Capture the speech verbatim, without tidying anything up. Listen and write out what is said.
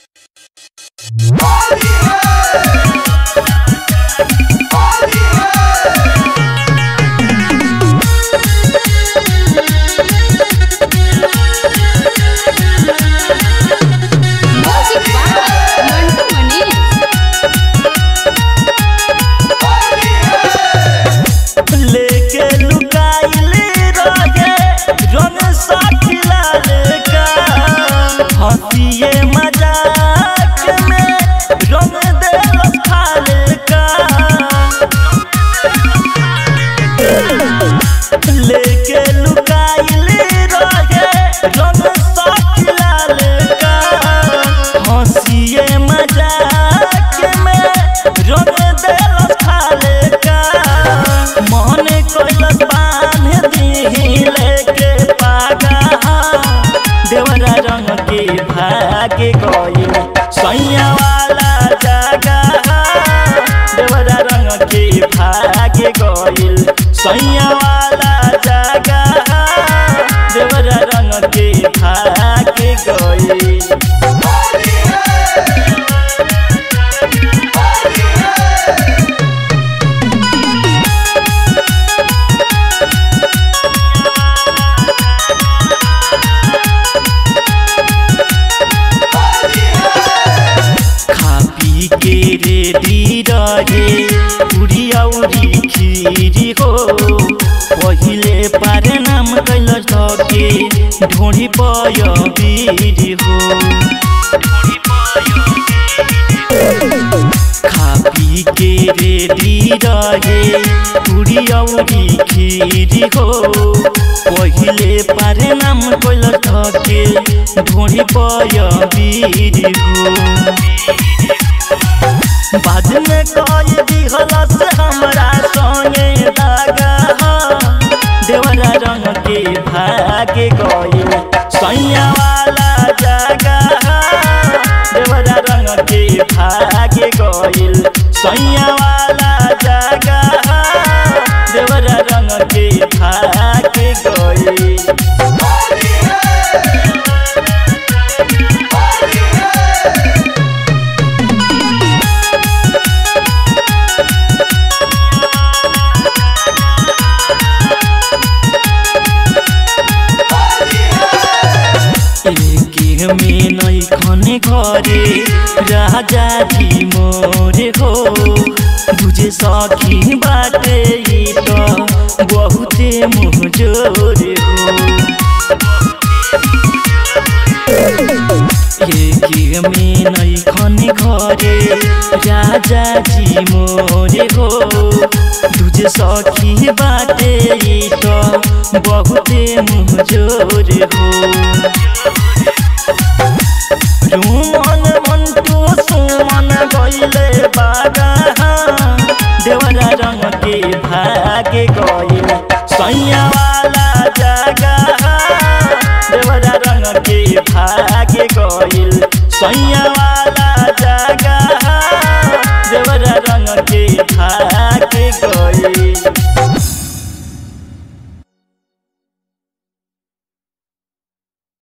भागे गइल सैया वाला जगह देवरा रंग के भागे गइल सैया वाला जगह देवरा रंग के भागे गइल। के रेडी रहे पूरी औरी खीरी हो पहिले पारे नाम कैल धके ढोड़ी पय बीरी हो खा पी के रेडी रहे पूरी औरी खीरी हो पहिले पारे नाम कैल धके ढोड़ी पय बीरी हो बाद में कोई दिखला से हमरा संगे लगा देवरा रंग के भागे गइल सैया वाला जगह देवरा रंग के भागे गइल सैया वाला जगह देवरा रंग के भागे गइल। में नई खने घरे राजा जी मोरे हो बुझे सखी बाटे तो बहुते मुझोरे हो एक में नई खने घरे राजा जी मोरे हो तुझे सखी बाटे तो बहुते मुझोरे हो। मन मंटू सुमन गइले बागा देवरा रंग के भागे गइल सैया वाला जगह देवरा रंग के भागे गइल सैया